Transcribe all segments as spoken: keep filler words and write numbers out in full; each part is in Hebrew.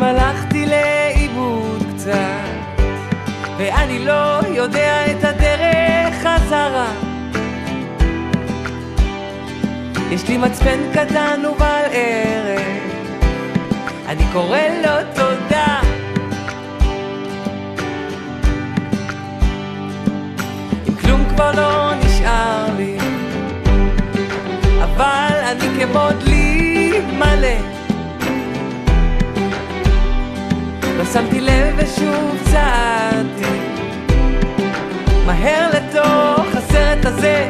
אם הלכתי לאיבוד קצת ואני לא יודע את הדרך חזרה, יש לי מצפן קטן ובעל ערך, אני קורא לו תודה. אם כלום כבר לא נשאר לי, אבל אני כמו דלי מלא, לא שמתי לב ושוב צעדתי מהר לתוך הסרט הזה.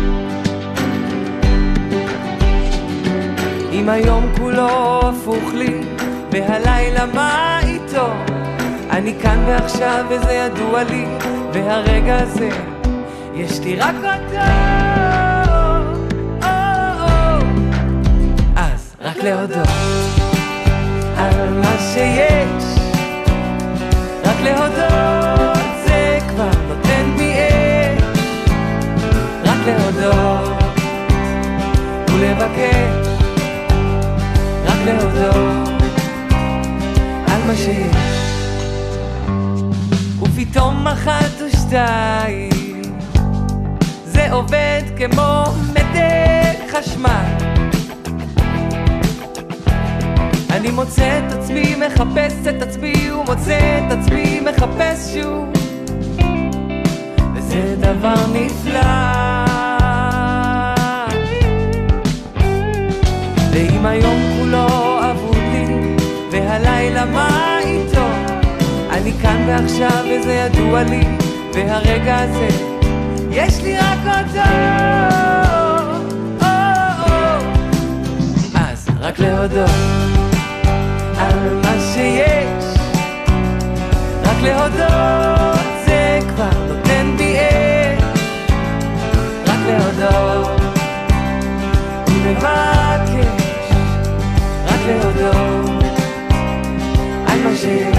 אם היום כולו הפוך לי והלילה מה איתו, אני כאן ועכשיו וזה ידוע לי, והרגע הזה יש לי רק אותו. אז רק להודות על מה שיש, רק להודות זה כבר נותן בי אש, רק להודות ולבקש, רק להודות על מה שיש. ופתאום אחת ושתיים זה עובד כמו מתק חשמל, אני מוצא את עצמי מחפש את עצמי ומוצא את עצמי מחפש שוב, וזה דבר נפלא. ואם היום כולו אבוד לי והלילה מה איתו, אני כאן ועכשיו וזה ידוע לי, והרגע הזה יש לי רק אותו. אז רק להודות על מה שיש, רק להודות זה כבר נותן בי אש, רק להודות ולבקש, רק להודות על מה שיש.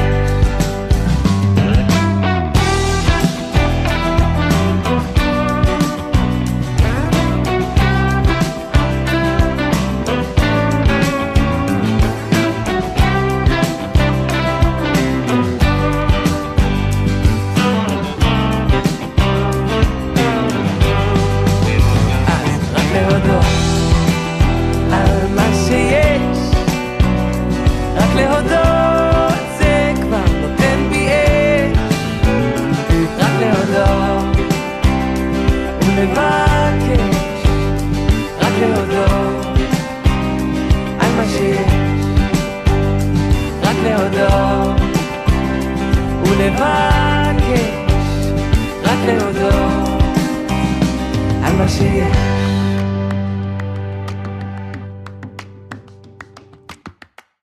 ולבקש, רק להודות על מה שיש.